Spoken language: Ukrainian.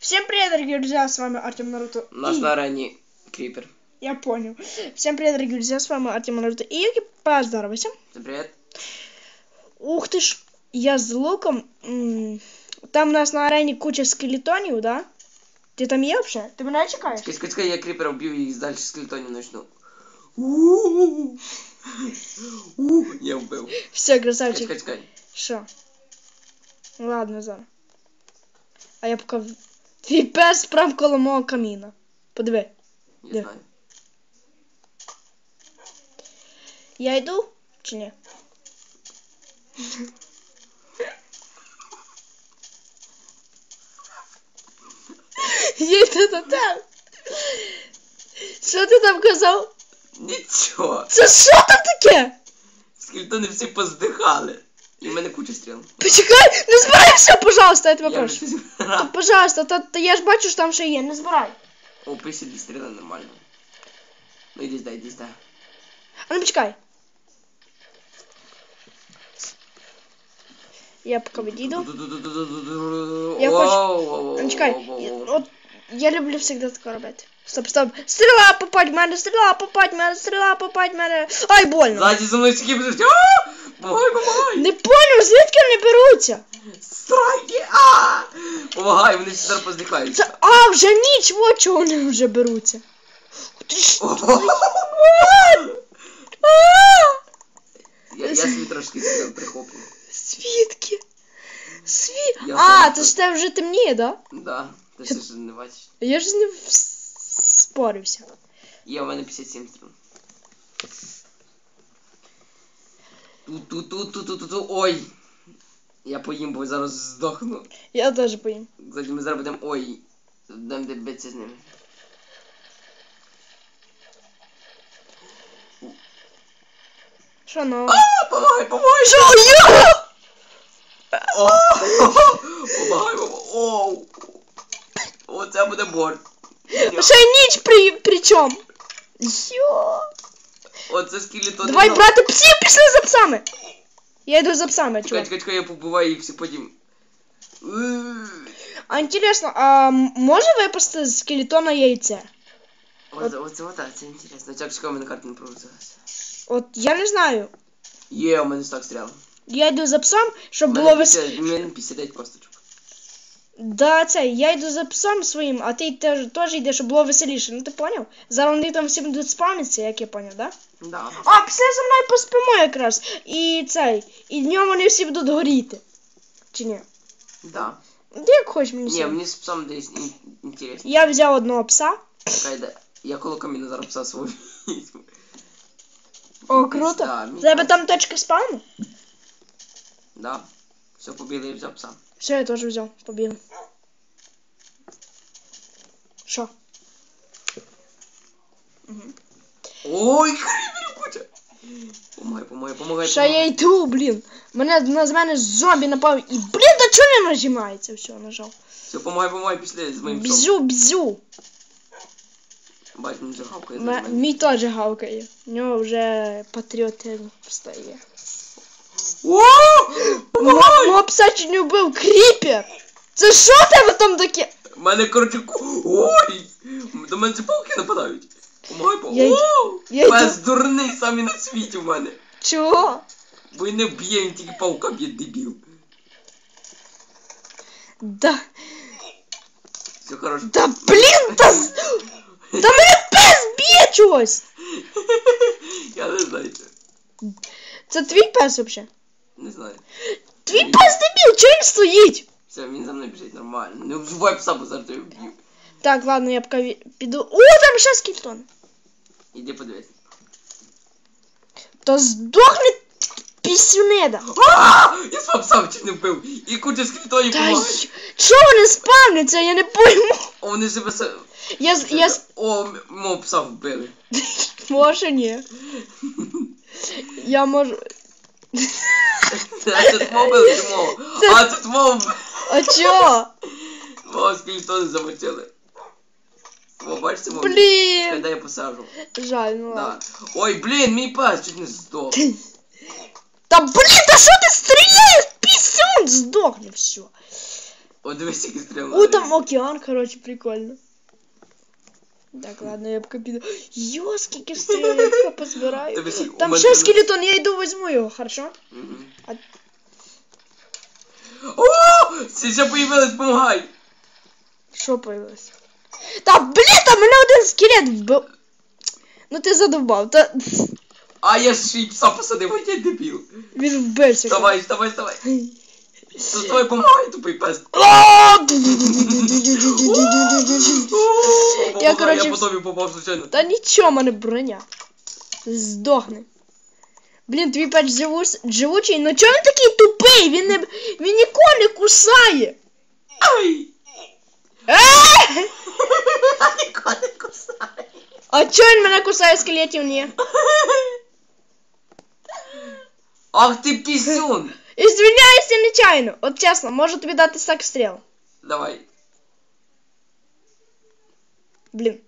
Всем привет, дорогие друзья, с вами Артем Наруто. Наш на арене Крипер. Я понял. Всем привет, дорогие друзья, с вами Артем Наруто и Юки. Поздоровайся. Всем привет. Ух ты ж, я с луком. Там у нас на арене куча скелетонів, да? Ты там є вообще? Ты меня чекаешь? Скажи, я Крипера убью и дальше скелетонів начну. Я убил. Все, красавчик. Скачкай. Що? Ладно, зараз. А я поки... Твій пес прям коло мого каміна. Подиви. Я знаю. Я йду чи ні? Я йду до тебе. Що ти там казав? Нічого. Це що там таке? Скелетони всі поздихали. І в мене куча стріл. Почекай, не збирай все, пожалуйста, я тебе Я прошу. вже зібрав. Пожалуйста, та я ж бачу, що там ще є, не збирай. О, присіди стріли нормально. Ну іди сюди, іди сюди. А ну почекай. Я поки відійду. Я хочу... Ну чекай, от я люблю завжди таке робити. Стоп, стоп. Стріла попадь в мене, стріла попадь в мене, стріла попадь в мене. Ай, больно. Ззаді за мною скіп жить. Помагай, помагай. Не понял, звідки вони беруться? Страйки, помагай, вони всі зараз поздихають. Це, вже ніч, от чого вони вже беруться. Ти ж... Я собі трошки прихоплю. Свідки? Я це ж те вже темніє, да? Да, ти ж не бачиш. Я ж з ним спорився. Є, у мене 57 струн. Ту-ту-ту-ту-ту-ту. Ой! Я поїм, бо зараз здохну. Я теж поїм. Кстати, ми зараз будемо... Ой! Будемо де битися з ними. Що ну? Помагай, помагай! Що я? Помагай, оу! Оце буде борт. Ще й ніч при чому? Йо! Оце скелетон. Давай, брати, всі пішли за псами! Я йду за псами, чувак. Чекай, я побиваю їх всі потім. А інтересно, може випасти з скелетона яйце? Це інтересно. Чекай, у мене карта не проводилася. От, я не знаю. Є, у мене стак стріл. Я йду за псом, щоб було веселіше. У мене 59 косточок. Да, я йду за псом своїм, а ти теж йдеш, щоб було веселіше. Ну ти поняв? Зараз вони там всі будуть спавнитися, як я поняв, да? Да. Після за мною поспимо якраз. І днем вони всі будуть горіти. Чи ні? Да. Ти як хочеш мені Ні, мені з псом десь інтересно. Я взяв одного пса. Чекай, я коло каміна зараз пса свого візьму. О, круто. Тебе там точка спавну? Да. Все, побігли, я взяв пса. Все, я теж взяв, побігли. Що? Ой, кріпер куча. Помагай. Що я йду, блін. З мене зомбі напав і, блін, да чого не нажимається? Все, нажав. Все, помагай, пішли з моїм псом. Бзю. Бать, він вже гавкає. Мій теж гавкає. У нього вже патріотизм встає. Мого пса чуть не вбив кріпер. Це що тебе там таке? У мене, коротше, ой! До мене ці пауки нападають. Помагай, пес дурний самий на світі в мене. Чого? Бо він не вб'є, він тільки паука б'є, дебіл. Да. Все хорошо. Да блін, та мене пес б'є чогось. Я не знаю. Це твій пес вообще? Не знаю. Твій пес дебіл, чого він стоїть? Все, він за мною біжить нормально. Не вбивай пса, бо зараз я вб'ю. Так, ладно, я поки піду. О, там ще скелетон. Іди подивись. То здохне пісюнеда. Я свого пса чуть не вбив. І куча скелетонів помагають. Чого вони спавняться, я не пойму. О, вони себе... О, мого пса вбили. Може ні. Я можу... Це твого вбили чи мого? Це твого вбили. А чого? Мого скелетони замочили. О, бачите, мого? Блін. Когда я посажу. Жаль, ну ладно. Ой, блін, мій пес чуть не здох. Та блін, та що ти стріляєш? Пісюн здохне все. О, дивись, який стріл. О, там океан, короче, прикольно. Так, ладно, я пока піду. Йо, скільки стріл, я пока позбираю. Там ще скелетон, я йду возьму його, хорошо? О, сейчас появилась, помогай. Що появилось? Та, блін, там мене один скелет вбив. Ну ти задовбав, та... А я ж і пса посадив, ой, я дебіл. Він вбився. Давай. Давай помагай, тупий пес. Я по тобі попав случайно. Та нічого, в мене броня. Здохни. Блін, твій пес живучий, ну чого він такий тупий? Він ніколи не кусає. Ай! Ніколи не кусає. А чого він мене кусає, скелетів ні? Ах ти пісюн! І звільняюся нечайно. От чесно, можу тобі дати стак стріл. Давай. Блін.